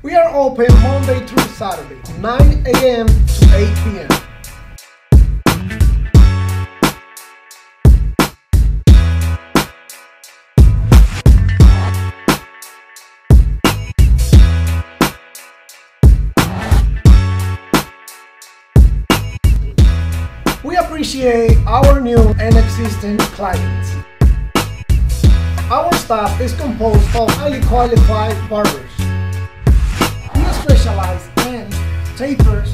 We are open Monday through Saturday, 9 a.m. to 8 p.m. We appreciate our new and existing clients. Our staff is composed of highly qualified barbers. We specialize in tapers,